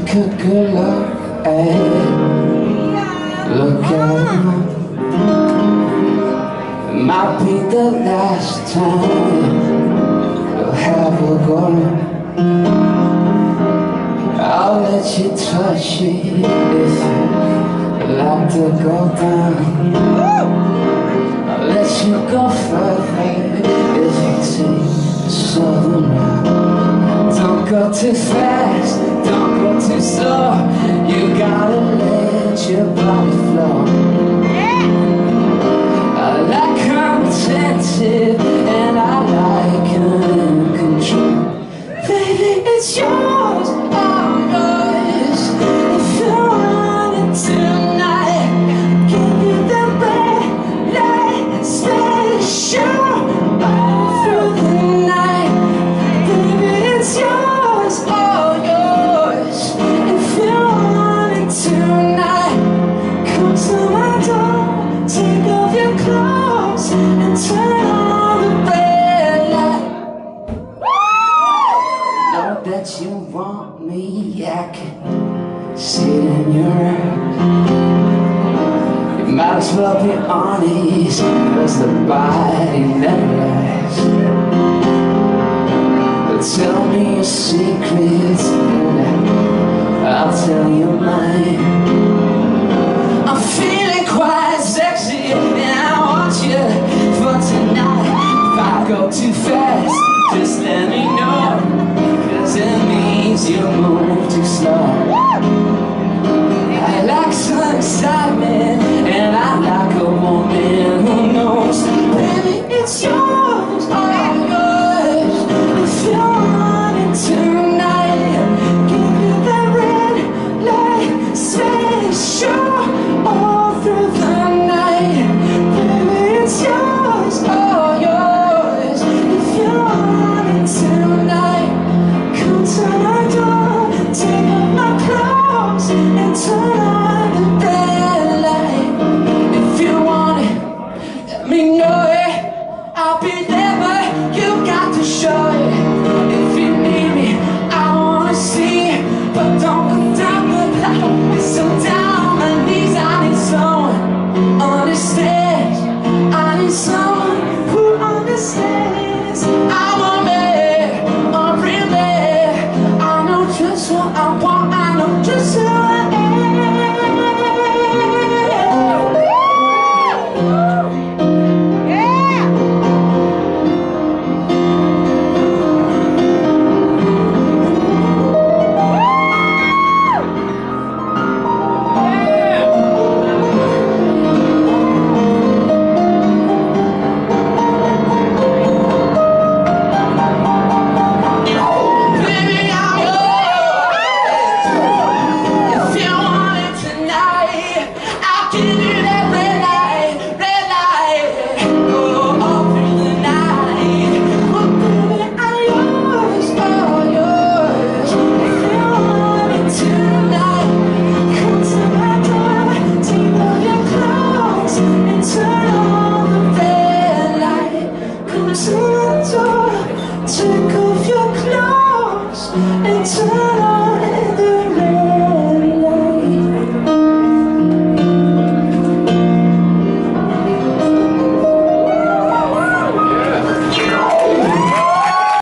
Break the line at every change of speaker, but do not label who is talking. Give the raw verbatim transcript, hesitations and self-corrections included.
Take a good look at it. Look at it. It might be the last time you'll have a go. I'll let you touch it if you like to go down. I'll let you go further if you take the southern route. Don't go too fast, don't go too slow. You gotta let your body flow. I like contented and I like in control. Baby, it's yours, all yours. If you want it tonight, give you the red light special all through the night. Baby, it's yours, all yours. If you want it tonight, come to my door, take off your clothes and turn on the red light. Know that you want me, I can see it in your eyes. You might as well be honest, cause the body never lies. Tell me your secrets and I'll tell you mine. I'm feeling quite sexy and I want you for tonight. If I go too fast, just let me know, cause it means you move too slow. I like some excitement and I like a woman who knows. Baby, it's yours, all yours. If you want it tonight, give you the red light special all through the night. Baby, it's yours, all yours. If you want it tonight, come to my door, take off my clothes and turn on the red light. If you want it, let me know it. I'll be there, but you got to show it. If you need me, I wanna see it, but don't go down the line. It's so down on my knees. I need someone who understands. I need someone who understands. I'm a man, I'm real man. I know just what I want, I know just who I am. Take off your clothes and turn